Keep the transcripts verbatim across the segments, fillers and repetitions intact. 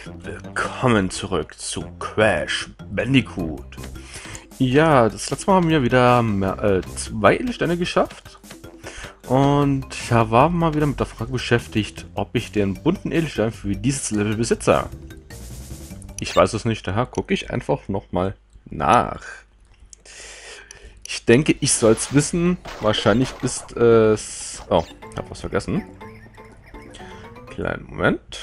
Willkommen zurück zu Crash Bandicoot. Ja, das letzte Mal haben wir wieder mehr, äh, zwei Edelsteine geschafft. Und ich war mal wieder mit der Frage beschäftigt, ob ich den bunten Edelstein für dieses Level besitze. Ich weiß es nicht, daher gucke ich einfach nochmal nach. Ich denke, ich soll es wissen. Wahrscheinlich ist es... Oh, ich habe was vergessen. Kleinen Moment.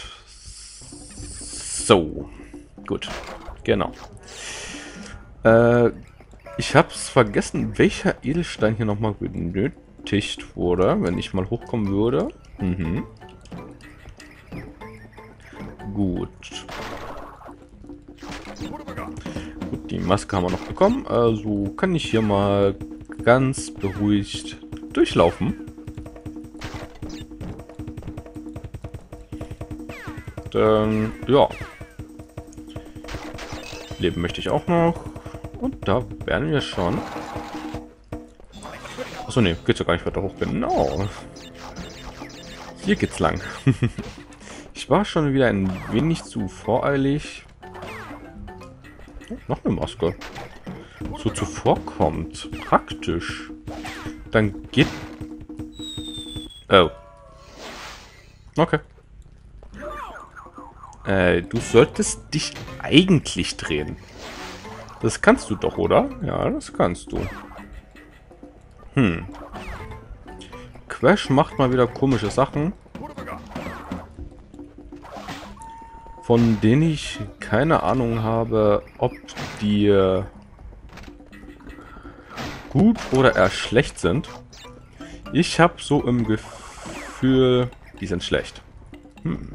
So. Gut. Genau. Äh, ich habe es vergessen, welcher Edelstein hier nochmal benötigt wurde, wenn ich mal hochkommen würde. Mhm. Gut. Gut, die Maske haben wir noch bekommen. Also kann ich hier mal ganz beruhigt durchlaufen. Dann, ja. Leben möchte ich auch noch. Und da wären wir schon. Achso, ne, geht's ja gar nicht weiter hoch. Genau. Hier geht's lang. Ich war schon wieder ein wenig zu voreilig. Oh, noch eine Maske. So zuvorkommt. Praktisch. Dann geht... Oh. Okay. Äh, du solltest dich eigentlich drehen. Das kannst du doch, oder? Ja, das kannst du. Hm. Crash macht mal wieder komische Sachen, von denen ich keine Ahnung habe, ob die äh, gut oder eher schlecht sind. Ich habe so im Gefühl, die sind schlecht. Hm.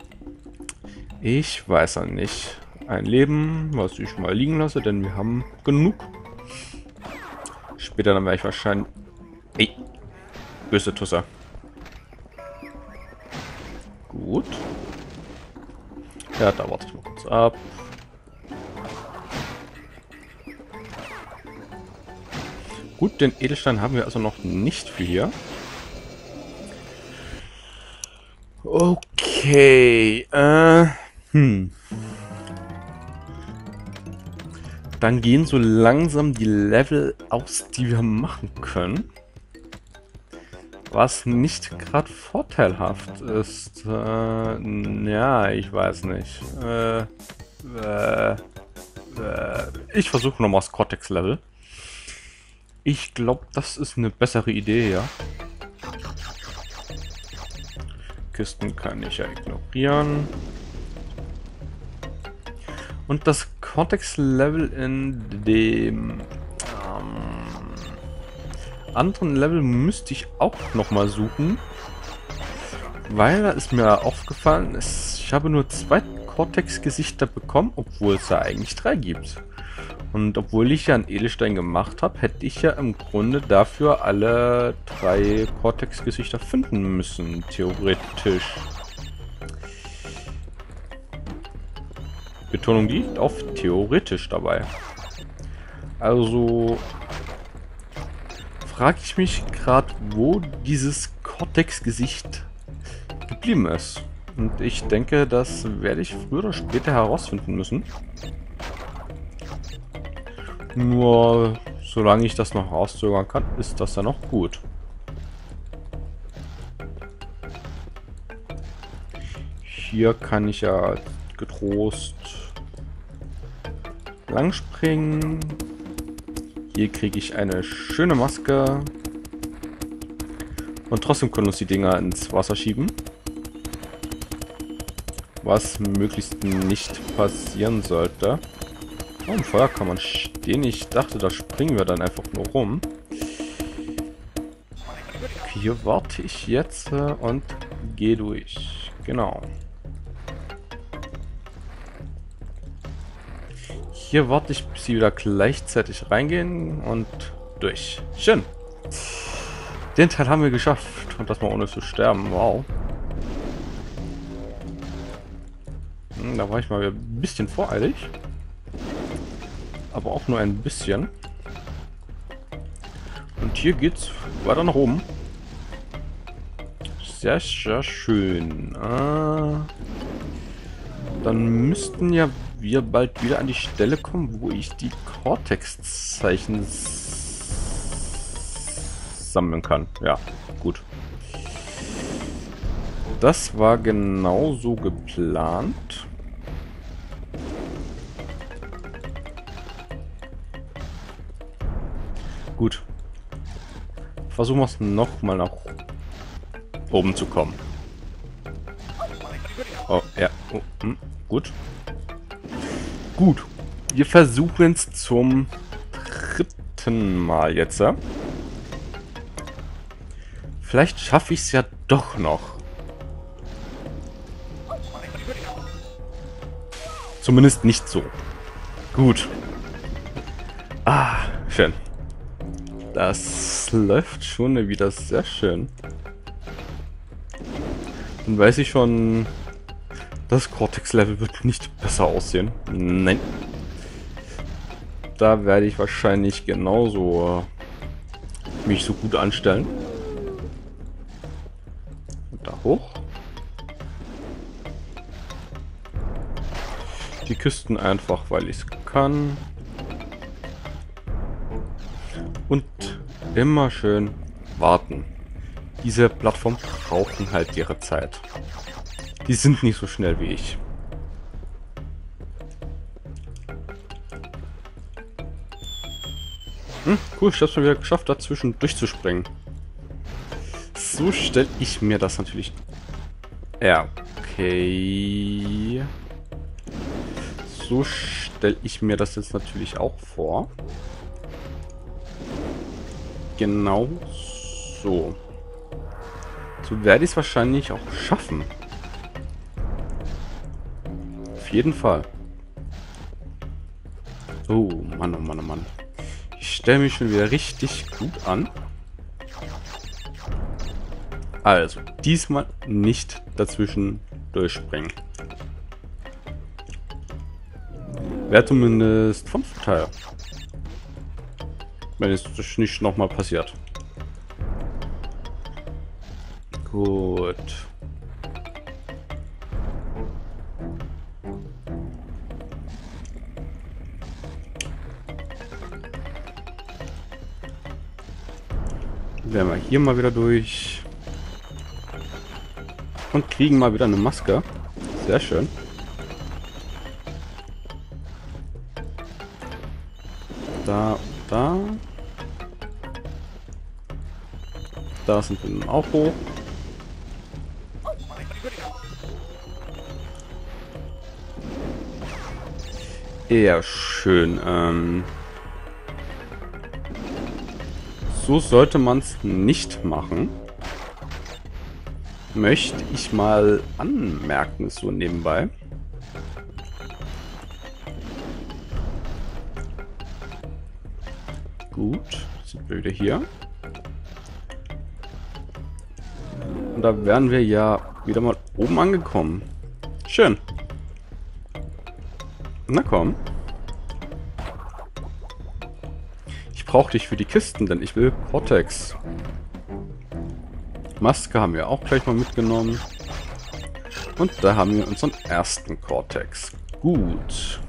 Ich weiß ja nicht. Ein Leben, was ich mal liegen lasse, denn wir haben genug. Später dann werde ich wahrscheinlich... Ey, böse Tusser. Gut. Ja, da warte ich mal kurz ab. Gut, den Edelstein haben wir also noch nicht für hier. Okay, äh... Hm. Dann gehen so langsam die Level aus, die wir machen können. Was nicht gerade vorteilhaft ist. Äh, ja, ich weiß nicht. Äh, äh, äh, ich versuche nochmal das Cortex-Level. Ich glaube, das ist eine bessere Idee, ja. Kisten kann ich ja ignorieren. Und das Cortex-Level in dem ähm, anderen Level müsste ich auch nochmal suchen. Weil da ist mir aufgefallen, es, ich habe nur zwei Cortex-Gesichter bekommen, obwohl es da eigentlich drei gibt. Und obwohl ich ja einen Edelstein gemacht habe, hätte ich ja im Grunde dafür alle drei Cortex-Gesichter finden müssen, theoretisch. Betonung liegt auf theoretisch dabei. Also frage ich mich gerade, wo dieses Cortex-Gesicht geblieben ist. Und ich denke, das werde ich früher oder später herausfinden müssen. Nur solange ich das noch rauszögern kann, ist das ja noch gut. Hier kann ich ja getrost langspringen. Hier kriege ich eine schöne Maske. Und trotzdem können uns die Dinger ins Wasser schieben. Was möglichst nicht passieren sollte. Oh, im Feuer kann man stehen. Ich dachte, da springen wir dann einfach nur rum. Hier warte ich jetzt und gehe durch. Genau. Hier warte ich, bis sie wieder gleichzeitig reingehen und durch. Schön. Den Teil haben wir geschafft. Und das mal ohne zu sterben. Wow. Hm, da war ich mal ein bisschen voreilig. Aber auch nur ein bisschen. Und hier geht's weiter nach oben. Sehr, sehr schön. Ah, Dann müssten ja wir bald wieder an die Stelle kommen, wo ich die Cortex-Zeichen sammeln kann. Ja, gut. Das war genauso geplant. Gut. Versuchen wir es nochmal nach oben zu kommen. Oh, ja. Oh, hm, gut. Gut. Wir versuchen es zum dritten Mal jetzt. Ja? Vielleicht schaffe ich es ja doch noch. Zumindest nicht so. Gut. Ah, schön. Das läuft schon wieder sehr schön. Dann weiß ich schon, das Cortex-Level wird nicht besser aussehen. Nein. Da werde ich wahrscheinlich genauso äh, mich so gut anstellen. Und da hoch. Die Küsten einfach, weil ich es kann. Und immer schön warten. Diese Plattformen brauchen halt ihre Zeit. Die sind nicht so schnell wie ich. Hm, cool, ich hab's schon wieder geschafft, dazwischen durchzuspringen. So stelle ich mir das natürlich... Ja, okay. So stelle ich mir das jetzt natürlich auch vor. Genau so. So werde ich es wahrscheinlich auch schaffen. Auf jeden Fall. Oh Mann, oh Mann, oh Mann. Ich stelle mich schon wieder richtig gut an. Also, diesmal nicht dazwischen durchspringen. Wäre zumindest von Vorteil. Wenn es nicht nochmal passiert. Gut. Wären wir hier mal wieder durch. Und kriegen mal wieder eine Maske. Sehr schön. Da, da. Da sind wir nun auch hoch. Eher schön. Ähm so sollte man es nicht machen. Möchte ich mal anmerken, so nebenbei. Gut, sind wir wieder hier. Und da wären wir ja wieder mal oben angekommen. Schön. Na komm. Ich brauche dich für die Kisten, denn ich will Cortex. Maske haben wir auch gleich mal mitgenommen. Und da haben wir unseren ersten Cortex. Gut.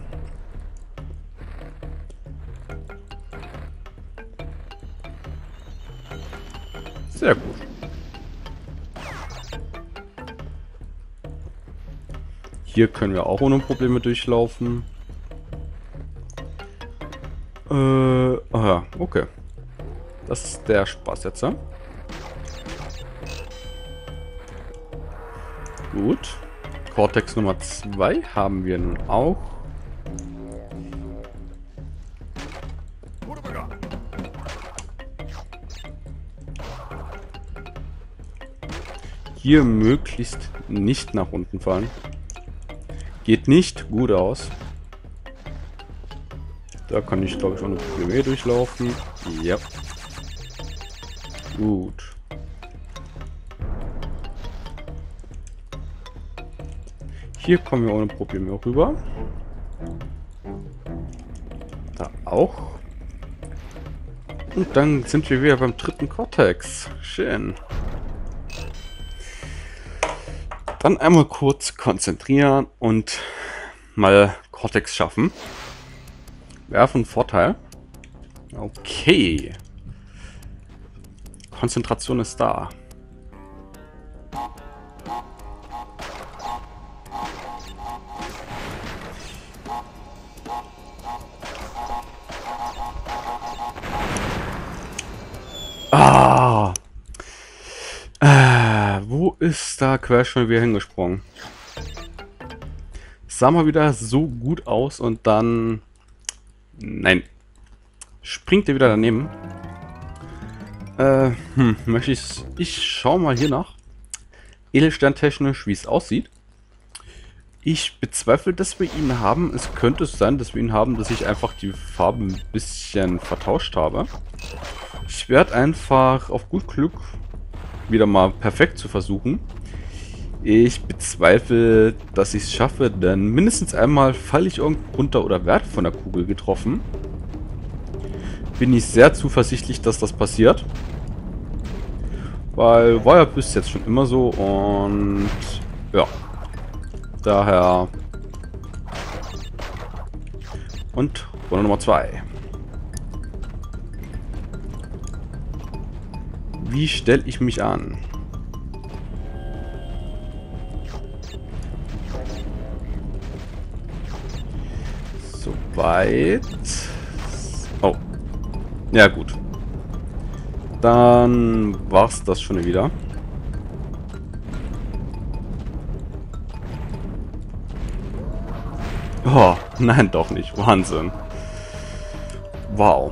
Sehr gut. Hier können wir auch ohne Probleme durchlaufen. Äh, aha, okay. Das ist der Spaß jetzt, ja? Gut. Cortex Nummer zwei haben wir nun auch. Hier möglichst nicht nach unten fallen. Geht nicht gut aus. Da kann ich, glaube ich, ohne Probleme durchlaufen. Ja. Gut. Hier kommen wir ohne Probleme rüber. Da auch. Und dann sind wir wieder beim dritten Cortex. Schön. Dann einmal kurz konzentrieren und mal Cortex schaffen. Wäre von Vorteil. Okay. Konzentration ist da. Ah! Äh, wo ist da Crash schon wieder hingesprungen? Sah mal wieder so gut aus und dann... Nein. Springt er wieder daneben. Äh, hm, möchte ich... Ich schau mal hier nach. Edelsterntechnisch, wie es aussieht. Ich bezweifle, dass wir ihn haben. Es könnte sein, dass wir ihn haben, dass ich einfach die Farben ein bisschen vertauscht habe. Ich werde einfach auf gut Glück wieder mal perfekt zu versuchen. Ich bezweifle, dass ich es schaffe, denn mindestens einmal falle ich irgendwo runter oder werde von der Kugel getroffen. Bin ich sehr zuversichtlich, dass das passiert. Weil war ja bis jetzt schon immer so und ja. Daher. Und Runde Nummer zwei. Wie stelle ich mich an? Soweit. Oh. Ja, gut. Dann war's das schon wieder. Oh, nein, doch nicht. Wahnsinn. Wow.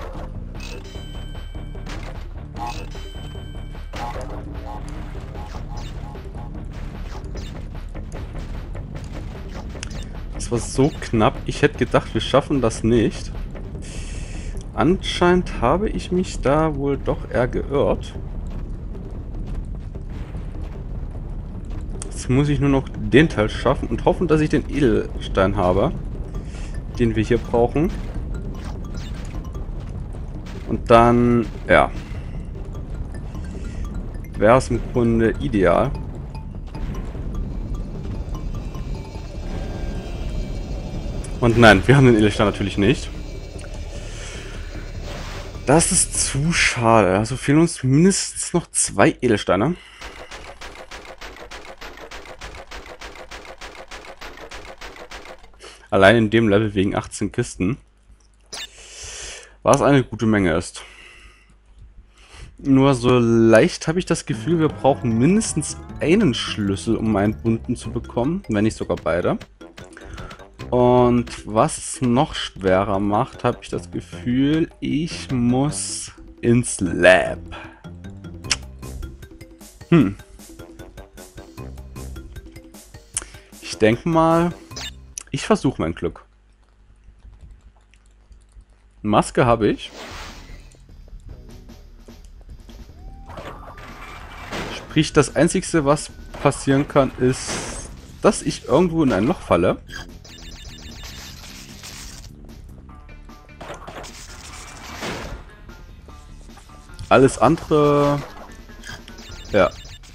Das war so knapp. Ich hätte gedacht, wir schaffen das nicht. Anscheinend habe ich mich da wohl doch eher geirrt. Jetzt muss ich nur noch den Teil schaffen und hoffen, dass ich den Edelstein habe, den wir hier brauchen. Und dann, ja, wäre es im Grunde ideal. Und nein, wir haben den Edelstein natürlich nicht. Das ist zu schade. Also fehlen uns mindestens noch zwei Edelsteine. Allein in dem Level wegen achtzehn Kisten. Was eine gute Menge ist. Nur so leicht habe ich das Gefühl, wir brauchen mindestens einen Schlüssel, um einen bunten zu bekommen. Wenn nicht sogar beide. Und was es noch schwerer macht, habe ich das Gefühl, ich muss ins Lab. Hm. Ich denke mal, ich versuche mein Glück. Maske habe ich. Sprich, das Einzige, was passieren kann, ist, dass ich irgendwo in ein Loch falle. Alles andere... Ja.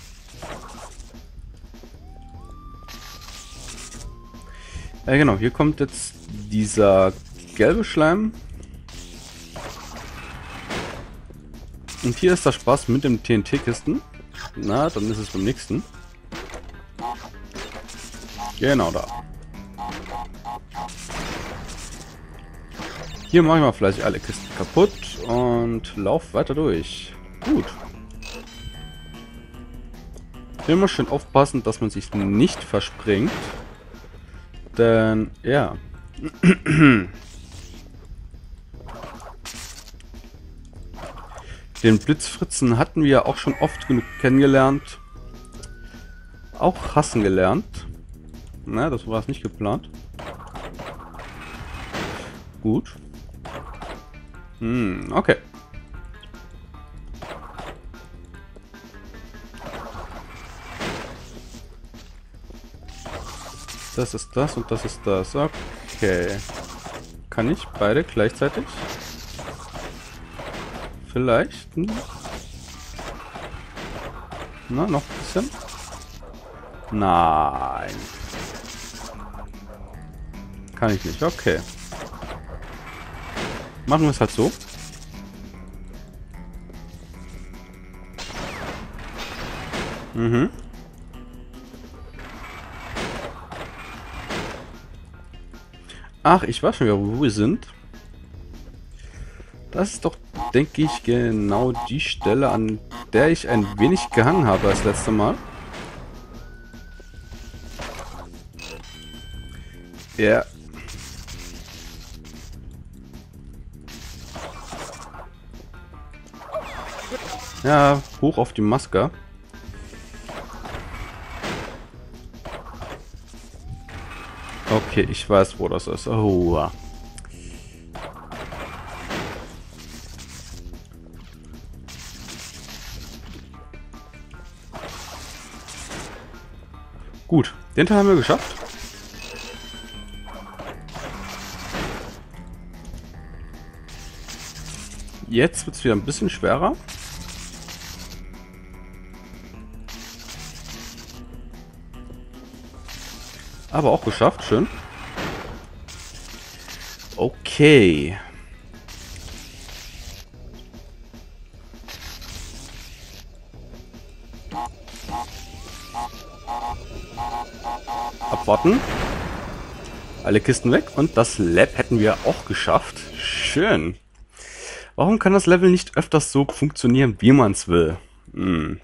Ja, genau. Hier kommt jetzt dieser gelbe Schleim. Und hier ist der Spaß mit dem T N T-Kisten. Na, dann ist es beim nächsten. Genau da. Hier mache ich mal fleißig alle Kisten kaputt und lauf weiter durch. Gut. Hier muss schön aufpassen, dass man sich nicht verspringt. Denn, ja. Den Blitzfritzen hatten wir ja auch schon oft genug kennengelernt. Auch hassen gelernt. Na, das war es nicht geplant. Gut. Hm, okay. Das ist das und das ist das. Okay. Kann ich beide gleichzeitig? Vielleicht. Hm. Na, noch ein bisschen. Nein. Kann ich nicht. Okay. Machen wir es halt so. Mhm. Ach, ich weiß schon wieder, wo wir sind. Das ist doch, denke ich, genau die Stelle, an der ich ein wenig gehangen habe das letzte Mal. Ja. Ja, hoch auf die Maske. Okay, ich weiß, wo das ist. Oh. Gut, den Teil haben wir geschafft. Jetzt wird es wieder ein bisschen schwerer. Aber auch geschafft, schön. Okay. Abwarten. Alle Kisten weg und das Lab hätten wir auch geschafft. Schön. Warum kann das Level nicht öfters so funktionieren, wie man es will? Hm.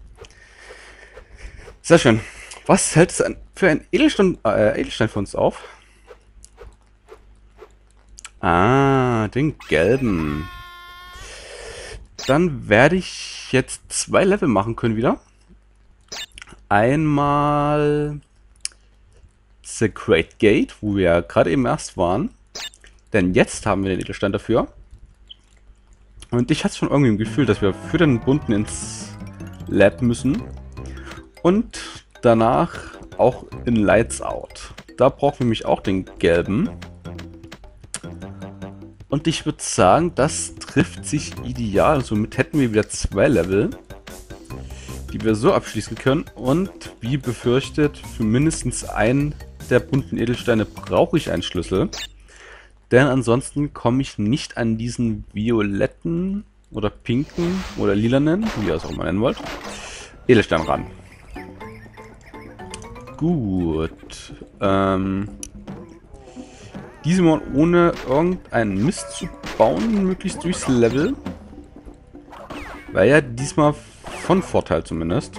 Sehr schön. Was hält es für ein Edelstein, äh, Edelstein für uns auf? Ah, den gelben. Dann werde ich jetzt zwei Level machen können wieder. Einmal The Great Gate, wo wir ja gerade eben erst waren. Denn jetzt haben wir den Edelstein dafür. Und ich hatte schon irgendwie im Gefühl, dass wir für den bunten ins Lab müssen. Und danach auch in Lights Out. Da brauchen wir nämlich auch den gelben. Und ich würde sagen, das trifft sich ideal. Somit hätten wir wieder zwei Level, die wir so abschließen können. Und wie befürchtet, für mindestens einen der bunten Edelsteine brauche ich einen Schlüssel. Denn ansonsten komme ich nicht an diesen violetten oder pinken oder lilanen, wie ihr es auch mal nennen wollt, Edelstein ran. Gut. Ähm, diesmal ohne irgendeinen Mist zu bauen, möglichst durchs Level. War ja diesmal von Vorteil zumindest.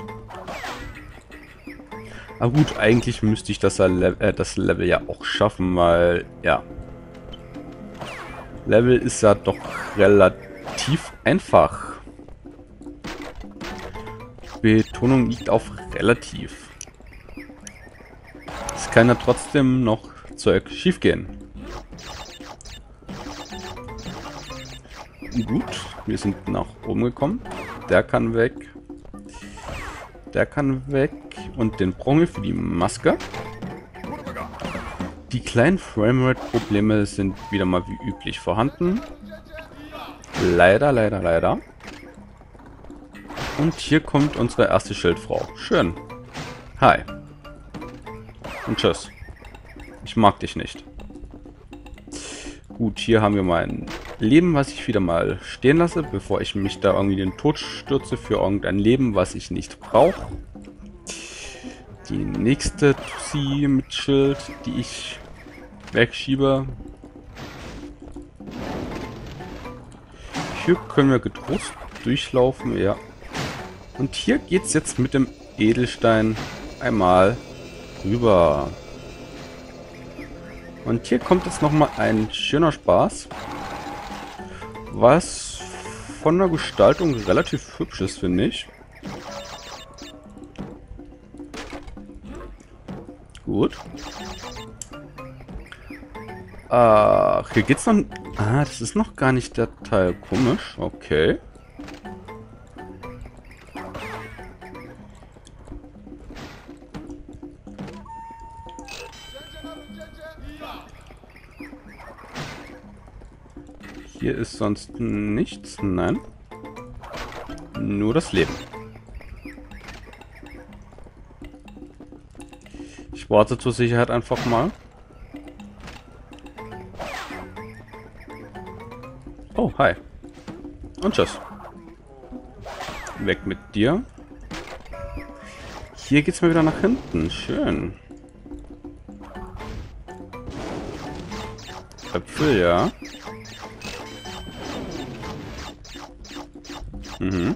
Aber gut, eigentlich müsste ich das, äh, das Level ja auch schaffen, weil, ja. Level ist ja doch relativ einfach. Betonung liegt auf relativ. Es kann ja trotzdem noch Zeug schief gehen. Gut, wir sind nach oben gekommen. Der kann weg. Der kann weg. Und den brauchen wir für die Maske. Die kleinen Framerate-Probleme sind wieder mal wie üblich vorhanden. Leider, leider, leider. Und hier kommt unsere erste Schildfrau. Schön. Hi. Und tschüss. Ich mag dich nicht. Gut, hier haben wir mein Leben, was ich wieder mal stehen lasse, bevor ich mich da irgendwie den Tod stürze für irgendein Leben, was ich nicht brauche. Die nächste Tussi mit Schild, die ich wegschiebe. Hier können wir getrost durchlaufen, ja. Und hier geht es jetzt mit dem Edelstein einmal rüber. Und hier kommt jetzt nochmal ein schöner Spaß, was von der Gestaltung relativ hübsch ist, finde ich. Gut. Ach, hier geht's noch... Ah, das ist noch gar nicht der Teil. Komisch. Okay. Hier ist sonst nichts. Nein. Nur das Leben. warte zur Sicherheit einfach mal. Oh, hi. Und tschüss. Weg mit dir. Hier geht's mal wieder nach hinten. Schön. Äpfel, ja. Mhm.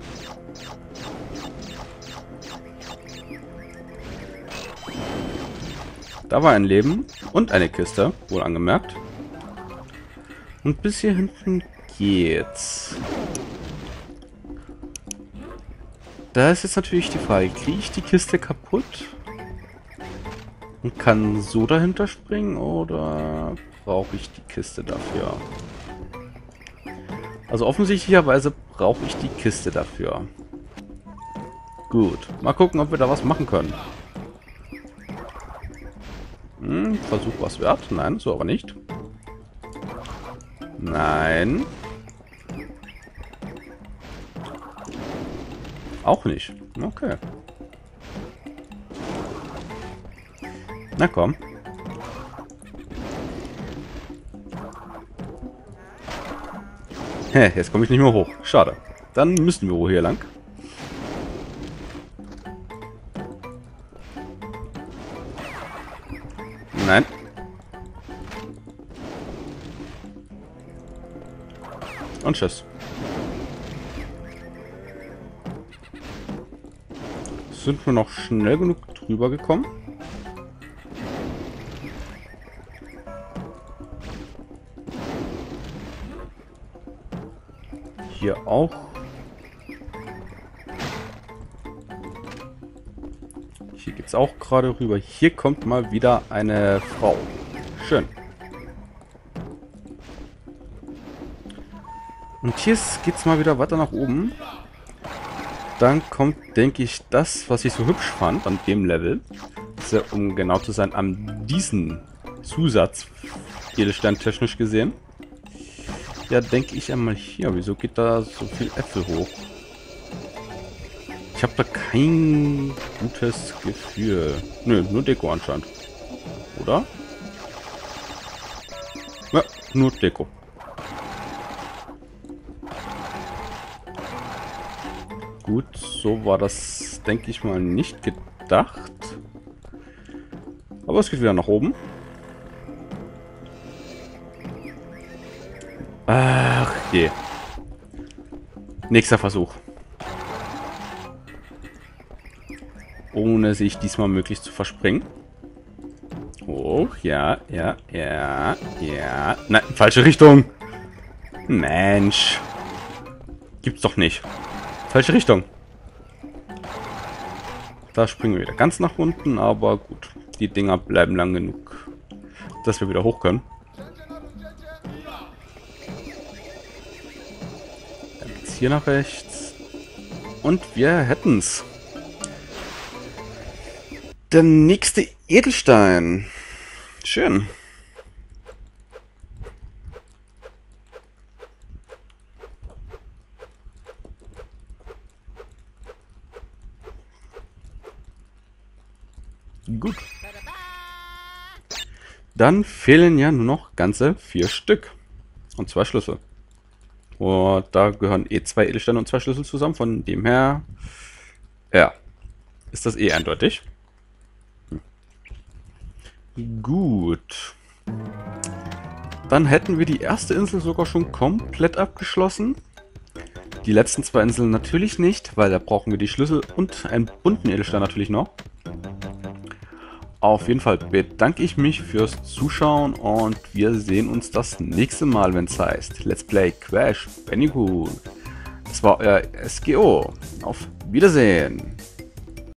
Da war ein Leben und eine Kiste, wohl angemerkt. Und bis hier hinten geht's. Da ist jetzt natürlich die Frage, kriege ich die Kiste kaputt? Und kann so dahinter springen oder brauche ich die Kiste dafür? Also offensichtlicherweise brauche ich die Kiste dafür. Gut, mal gucken, ob wir da was machen können. Hm, Versuch was wert? Nein, so aber nicht. Nein. Auch nicht. Okay. Na komm. Hä, jetzt komme ich nicht mehr hoch. Schade. Dann müssen wir wohl hier lang. Nein. Und tschüss. Sind wir noch schnell genug drüber gekommen? Hier auch. Hier geht's auch gerade rüber. Hier kommt mal wieder eine Frau. Schön. Und hier geht's mal wieder weiter nach oben. Dann kommt, denke ich, das, was ich so hübsch fand an dem Level. Das ist ja, um genau zu sein, an diesen Zusatz, Edelstein technisch gesehen. Ja, denke ich einmal hier. Wieso geht da so viel Äpfel hoch? Ich habe da kein gutes Gefühl. Nö, nur Deko anscheinend. Oder? Ja, nur Deko. Gut, so war das, denke ich mal, nicht gedacht. Aber es geht wieder nach oben. Ach je. Nächster Versuch. Ohne sich diesmal möglichst zu verspringen. Oh, ja, ja, ja, ja. Nein, falsche Richtung. Mensch. Gibt's doch nicht. Falsche Richtung. Da springen wir wieder ganz nach unten, aber gut. Die Dinger bleiben lang genug, dass wir wieder hoch können. Dann geht's hier nach rechts. Und wir hätten's. Der nächste Edelstein. Schön. Gut. Dann fehlen ja nur noch ganze vier Stück. Und zwei Schlüssel. Und da gehören eh zwei Edelsteine und zwei Schlüssel zusammen. Von dem her, ja, ist das eh eindeutig. Hm. Gut. Dann hätten wir die erste Insel sogar schon komplett abgeschlossen. Die letzten zwei Inseln natürlich nicht, weil da brauchen wir die Schlüssel und einen bunten Edelstein natürlich noch. Auf jeden Fall bedanke ich mich fürs Zuschauen und wir sehen uns das nächste Mal, wenn es heißt Let's Play Crash Bandicoot. Das war euer S G O. Auf Wiedersehen.